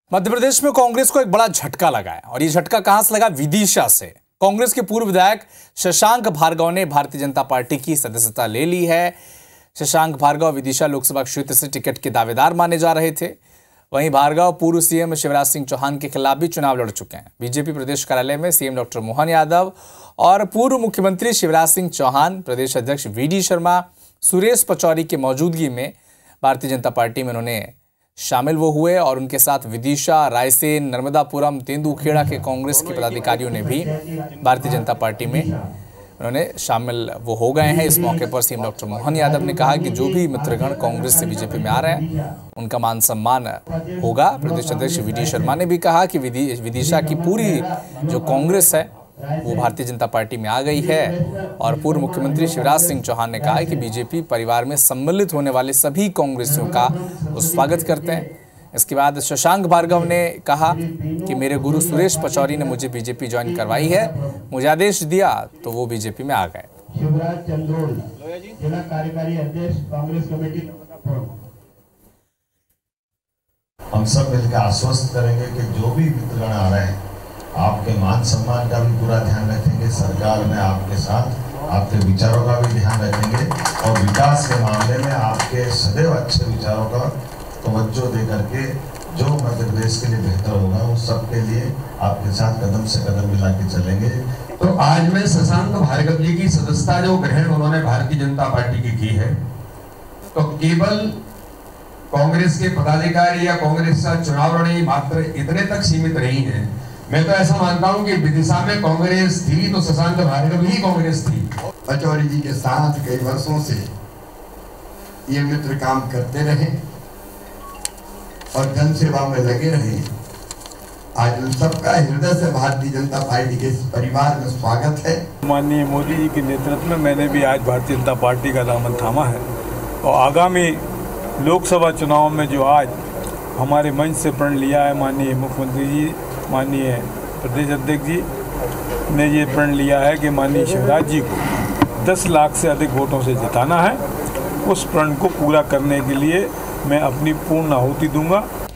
मध्य प्रदेश में कांग्रेस को एक बड़ा झटका लगा है और ये झटका कहां से लगा? विदिशा से। कांग्रेस के पूर्व विधायक शशांक भार्गव ने भारतीय जनता पार्टी की सदस्यता ले ली है। शशांक भार्गव विदिशा लोकसभा क्षेत्र से टिकट के दावेदार माने जा रहे थे। वहीं भार्गव पूर्व सीएम शिवराज सिंह चौहान के खिलाफ भी चुनाव लड़ चुके हैं। बीजेपी प्रदेश कार्यालय में सीएम डॉक्टर मोहन यादव और पूर्व मुख्यमंत्री शिवराज सिंह चौहान, प्रदेश अध्यक्ष वीडी शर्मा, सुरेश पचौरी की मौजूदगी में भारतीय जनता पार्टी में उन्होंने शामिल हुए और उनके साथ विदिशा, रायसेन, नर्मदापुरम, तेंदुखेड़ा के कांग्रेस के पदाधिकारियों ने भी भारतीय जनता पार्टी में उन्होंने शामिल हो गए हैं। इस मौके पर सीएम डॉक्टर मोहन यादव ने कहा कि जो भी मित्रगण कांग्रेस से बीजेपी में आ रहे हैं उनका मान सम्मान होगा। प्रदेश अध्यक्ष वीडी शर्मा ने भी कहा कि विदिशा की पूरी जो कांग्रेस है वो भारतीय जनता पार्टी में आ गई है। और पूर्व मुख्यमंत्री शिवराज सिंह चौहान ने कहा कि बीजेपी परिवार में सम्मिलित होने वाले सभी कांग्रेसियों का वो स्वागत करते हैं। इसके बाद शशांक भार्गव ने कहा कि मेरे गुरु सुरेश पचौरी ने मुझे बीजेपी ज्वाइन करवाई है, मुझे आदेश दिया तो वो बीजेपी में आ गए। शिवराज चंद्रोल, जिला कार्यकारी अध्यक्ष कांग्रेस कमेटी। हम सब मिलकर आश्वस्त करेंगे कि जो भी मित्रगण आ रहे हैं आपके मान सम्मान का भी पूरा ध्यान रखेंगे। सरकार में आपके साथ आपके विचारों का भी ध्यान रखेंगे और विकास के मामले में आपके सदैव अच्छे विचारों का तवज्जो दे करके जो मध्य प्रदेश के लिए बेहतर होगा उस सब के लिए आपके साथ कदम से कदम मिला के चलेंगे। तो आज मैं शशांक भार्गव जी की सदस्यता जो ग्रहण उन्होंने भारतीय जनता पार्टी की है, तो केवल कांग्रेस के पदाधिकारी या कांग्रेस का चुनाव लड़े मात्र इतने तक सीमित नहीं है। मैं तो ऐसा मानता हूं कि विदिशा में कांग्रेस थी तो शशांक भार्गव ही कांग्रेस थी। पचौरी जी के साथ कई वर्षों से ये मित्र काम करते रहे और जन सेवा में लगे रहे। आज उन सबका हृदय से भारतीय जनता पार्टी के परिवार में स्वागत है। माननीय मोदी जी के नेतृत्व में मैंने भी आज भारतीय जनता पार्टी का दामन थामा है और आगामी लोकसभा चुनाव में जो आज हमारे मंच से प्रण लिया है माननीय मुख्यमंत्री जी, माननीय प्रदेश अध्यक्ष जी ने ये प्रण लिया है कि माननीय शिवराज जी को 10 लाख से अधिक वोटों से जिताना है। उस प्रण को पूरा करने के लिए मैं अपनी पूर्ण आहुति दूंगा।